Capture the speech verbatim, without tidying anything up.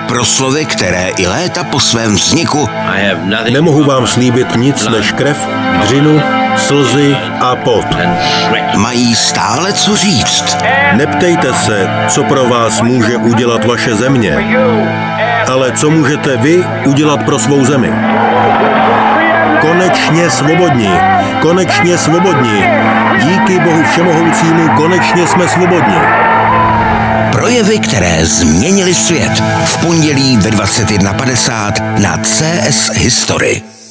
Proslovy, které i léta po svém vzniku nemohu vám slíbit nic než krev, dřinu, slzy a pot. Mají stále co říct. Neptejte se, co pro vás může udělat vaše země, ale co můžete vy udělat pro svou zemi. Konečně svobodní, konečně svobodní. Díky Bohu Všemohoucímu konečně jsme svobodní. Projevy, které změnily svět. V pondělí ve dvacet jedna padesát na C S History.